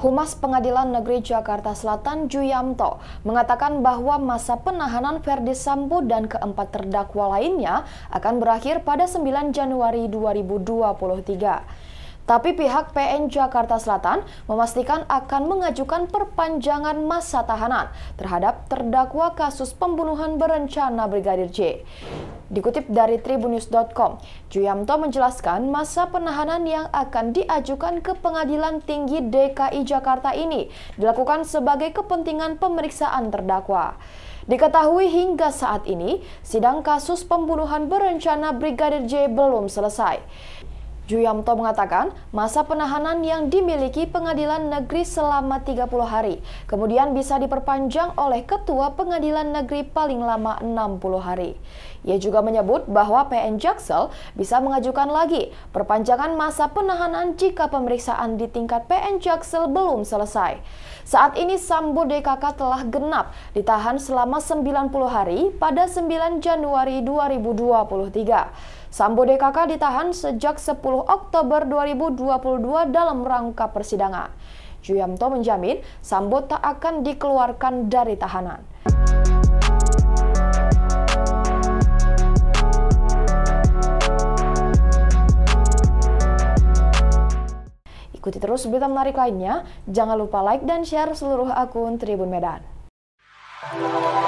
Humas Pengadilan Negeri Jakarta Selatan Juyamto mengatakan bahwa masa penahanan Ferdy Sambo dan keempat terdakwa lainnya akan berakhir pada 9 Januari 2023. Tapi pihak PN Jakarta Selatan memastikan akan mengajukan perpanjangan masa tahanan terhadap terdakwa kasus pembunuhan berencana Brigadir J. Dikutip dari Tribunnews.com, Juyamto menjelaskan masa penahanan yang akan diajukan ke Pengadilan Tinggi DKI Jakarta ini dilakukan sebagai kepentingan pemeriksaan terdakwa. Diketahui hingga saat ini, sidang kasus pembunuhan berencana Brigadir J belum selesai. Juyamto mengatakan masa penahanan yang dimiliki pengadilan negeri selama 30 hari, kemudian bisa diperpanjang oleh Ketua Pengadilan Negeri paling lama 60 hari. Ia juga menyebut bahwa PN Jaksel bisa mengajukan lagi perpanjangan masa penahanan jika pemeriksaan di tingkat PN Jaksel belum selesai. Saat ini Sambo DKK telah genap ditahan selama 90 hari pada 9 Januari 2023. Sambo DKK ditahan sejak 10 Oktober 2022 dalam rangka persidangan. Juyamto menjamin Sambo tak akan dikeluarkan dari tahanan. Ikuti terus berita menarik lainnya. Jangan lupa like dan share seluruh akun Tribun Medan.